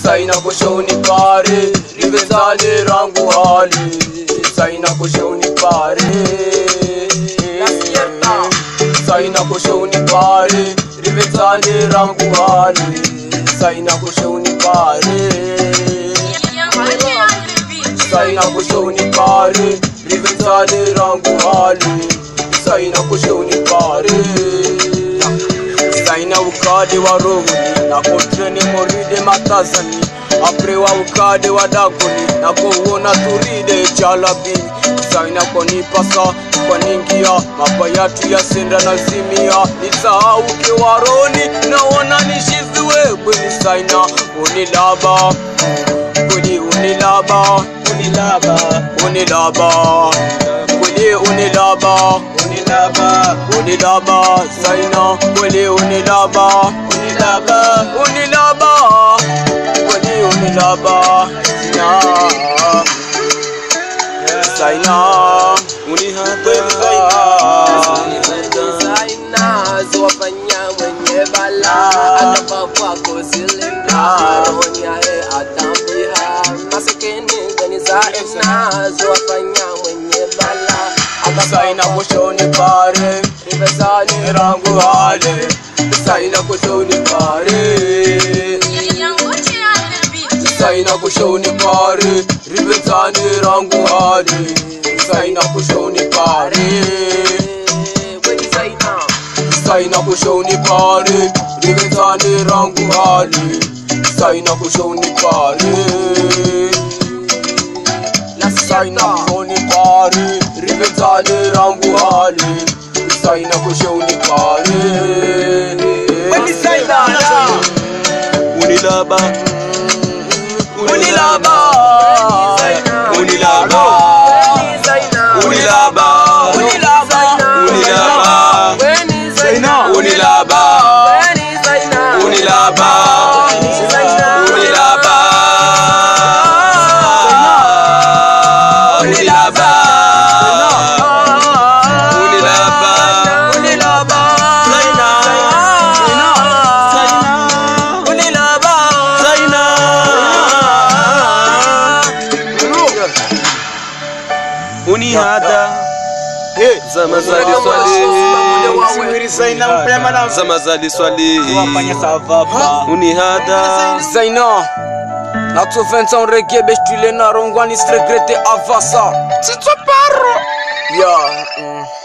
Saina kushoni pare rivezane rangu hali. Saina kushoni pare Saina kushoni pare rivezane rangu hali. Saina kushoni pare Saina kushoni pare rivezane rangu hali. Saina kushoni pare Saina ukade wa rohuni na kontreni moride matazani. Aprewa ukade wa dagoni na kuona turide chalabi. Saina konipasa kwa ningia mapayatu ya senda na zimia. Nisahau kewaroni naona nishiziwe kweni. Saina unilaba kweni unilaba unilaba unilaba kweni unilaba unilaba unilaba. Saina kweni unilaba unilaba unilaba kweni unilaba. Saina unihata Saina zuwafanya mwenye bala. Atapa kwako silinda Ronya atambiha masikini kweni Saina zuwafanya mwenye bala. Saina kushoni pare rivezane rangu hali. Saina kushoni pare Saina kushoni pare rivezane rangu hali. Saina kushoni pare Saina kushoni pare rivezane rangu hali. Saina kushoni pare Saina kushoni pare rivezane rangu hali. Saina kushoni pare unilaba unilaba unilaba unilaba unilaba Saina unilaba unilaba unilaba unilaba unihada zamazali swali Saina mpema na zamazali swali wafanya savaba unihada Saina na tofenza on reggae bestule na rongwani stregrete avasa tito paro ya